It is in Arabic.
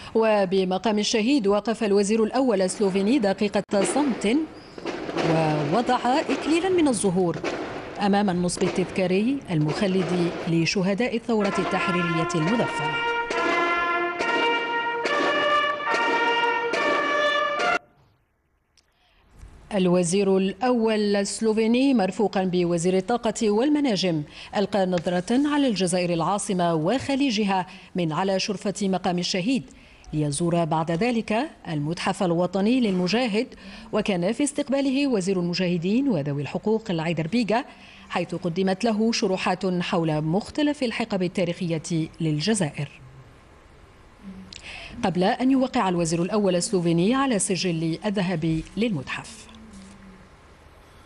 وبمقام الشهيد وقف الوزير الأول السلوفيني دقيقة صمت ووضع إكليلا من الزهور أمام النصب التذكاري المخلد لشهداء الثورة التحريرية المظفرة. الوزير الأول السلوفيني مرفوقا بوزير الطاقة والمناجم ألقى نظرة على الجزائر العاصمة وخليجها من على شرفة مقام الشهيد، ليزور بعد ذلك المتحف الوطني للمجاهد، وكان في استقباله وزير المجاهدين وذوي الحقوق العيدر بيغا، حيث قدمت له شروحات حول مختلف الحقب التاريخية للجزائر، قبل أن يوقع الوزير الأول السلوفيني على سجل الذهب للمتحف.